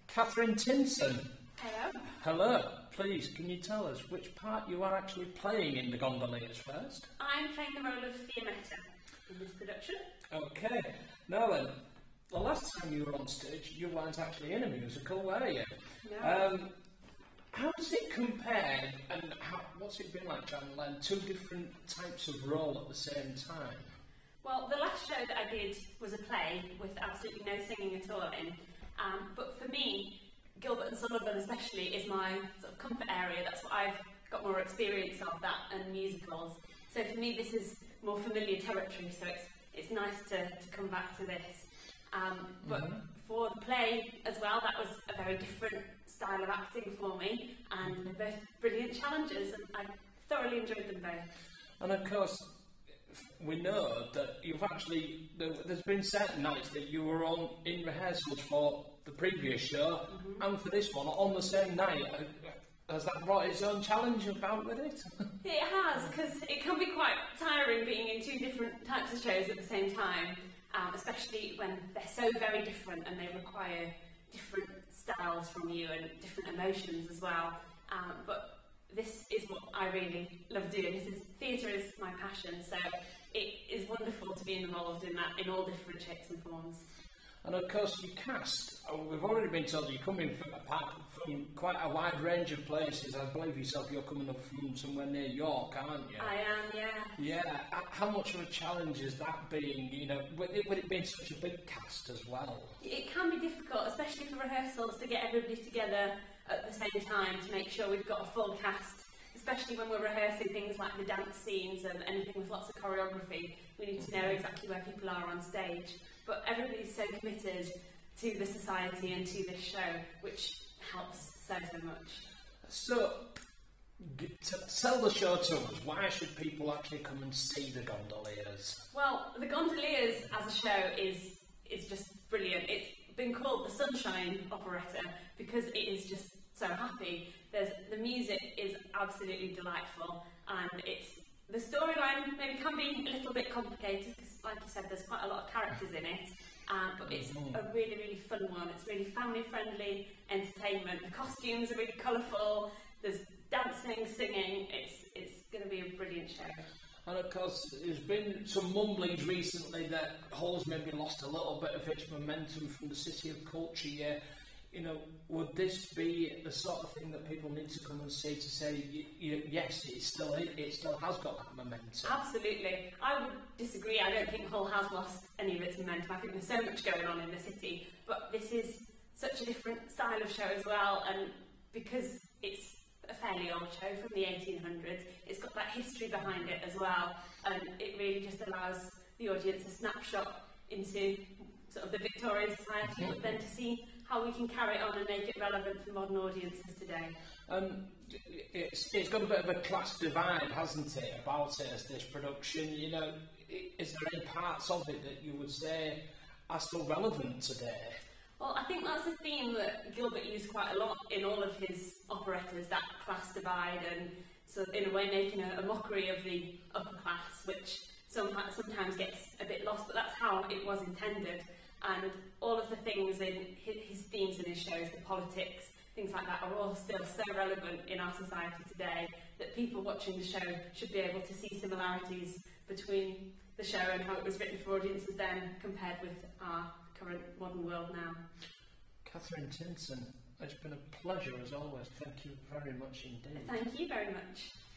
Catherine Tinson. Hello. Hello. Please, can you tell us which part you are actually playing in The Gondoliers first? I'm playing the role of Fiammetta in this production. Okay. Now then, the last time you were on stage, you weren't actually in a musical, were you? No. How does it compare, and what's it been like trying to learn two different types of role at the same time? Well, the last show that I did was a play with absolutely no singing at all in. But for me, Gilbert and Sullivan especially is my sort of comfort area. That's what I've got more experience of, that and musicals. So for me, this is more familiar territory. So it's nice to come back to this. But for the play as well, that was a very different style of acting for me, and they're both brilliant challenges, and I thoroughly enjoyed them both. And of course, we know that you've actually, there's been certain nights that you were on in rehearsals for the previous show and for this one on the same night. Has that brought its own challenge about with it? It has, because it can be quite tiring being in two different types of shows at the same time, especially when they're so very different and they require different styles from you and different emotions as well. But this is what I really love doing. Theatre is my passion, so it is wonderful to be involved in that in all different shapes and forms. And of course, you cast, we've already been told you're coming from quite a wide range of places. I believe yourself you're coming up from somewhere near York, aren't you? I am, yeah. Yeah. How much of a challenge is that being, you know, with it being such a big cast as well? It can be difficult, especially for rehearsals, to get everybody together at the same time to make sure we've got a full cast, especially when we're rehearsing things like the dance scenes and anything with lots of choreography. We need to know exactly where people are on stage. But everybody's so committed to the society and to this show, which helps so much. So, sell the show to us. Why should people actually come and see The Gondoliers? Well, The Gondoliers as a show is just brilliant. It's been called the Sunshine Operetta because it is just so happy. The music is absolutely delightful, and the storyline maybe can be a little bit complicated because, like you said, there's quite a lot of characters in it, but it's a really, really fun one. It's really family-friendly entertainment. The costumes are really colourful. There's dancing, singing. It's going to be a brilliant show. And of course, there's been some mumblings recently that Hull's maybe lost a little bit of its momentum from the City of Culture year. You know, would this be the sort of thing that people need to come and see to say, yes, it still has got that momentum? Absolutely. I would disagree. I don't think Hull has lost any of its momentum. I think there's so much going on in the city, but this is such a different style of show as well, and because it's a fairly old show from the 1800s, it's got that history behind it as well, and it really just allows the audience a snapshot into sort of the Victorian society, but then to see how we can carry it on and make it relevant for modern audiences today. It's got a bit of a class divide, hasn't it, about it as this production? You know, is there any parts of it that you would say are still relevant today? Well, I think that's a theme that Gilbert used quite a lot in all of his operettas, that class divide, and so in a way making a mockery of the upper class, which sometimes gets a bit lost, but that's how it was intended. And all of the things in his themes in his shows, the politics, things like that, are all still so relevant in our society today that people watching the show should be able to see similarities between the show and how it was written for audiences then compared with our current modern world now. Catherine Tinson, it's been a pleasure as always. Thank you very much indeed. Thank you very much.